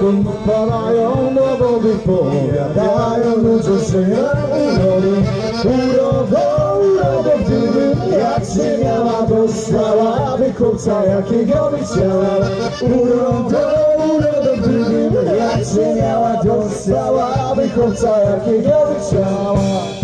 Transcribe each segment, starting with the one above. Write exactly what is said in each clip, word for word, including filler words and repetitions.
urodą padają do wody, powiadają ludzie, że mam urody. Urodą, urodą, gdybym jak się miała, dostałaby chłopca, jakiego by chciała. Urodą, urodą, gdybym jak się miała, dostałaby chłopca, jakiego by chciała.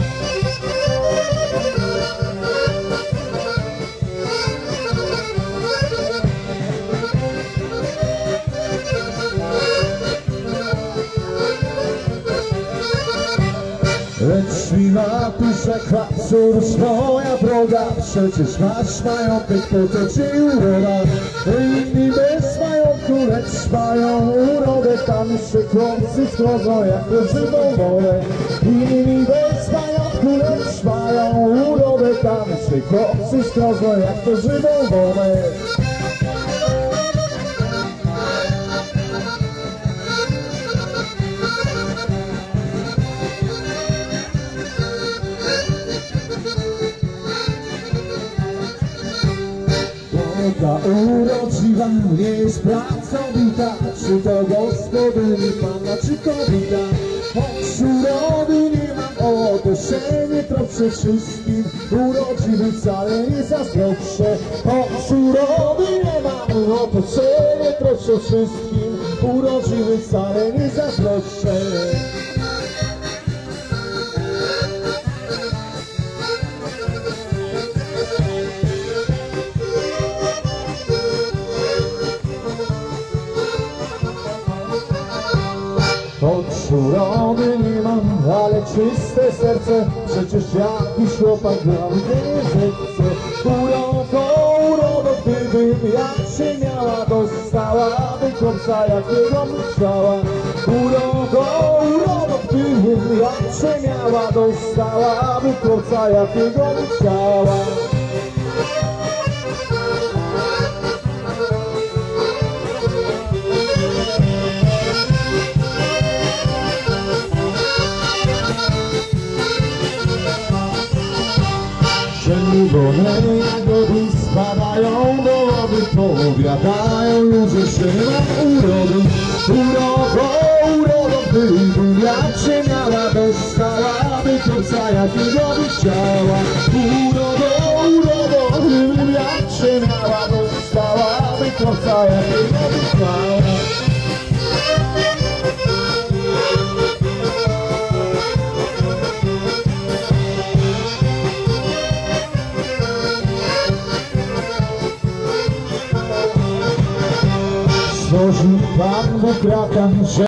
Lecz mi napisze cóż moja droga, przecież masz majątek, po to ci uroda. Inni bez majątku, lecz mają urodę, tam jeszcze chłopcy schodzą jak to żywą wodę. Inni bez majątku, lecz mają urodę, tam jeszcze chłopcy schodzą jak to żywą wodę. Ta urodziwa nie jest pracowita, czy to gospodyni panna, czy kobieta. Choć urody nie mam, o to się nie troszczę wszystkim, urodziwy wcale nie zazdroszczę. Choć urody nie mam, o to się nie troszczę wszystkim, urodziwy wcale nie zazdroszczę. Choć urody nie mam, ale czyste serce, przecież jakiś chłopak dla mnie zechce. Urodą, urodą, gdybym jak się miała, dostałaby chłopca, jakiego by chciała. Urodą, urodą, gdybym jak się miała, dostałaby chłopca, jakiego by chciała. Czerwone jagody spadają do wody, powiadają ludzie, że mam urody. Urodą, urodą, gdybym jak się miała, dostałaby chłopca, jakiego by chciała. Urodą, urodą, gdybym jak się miała, dostałaby chłopca, jakiego by chciała. Stworzył Pan Bóg raka, że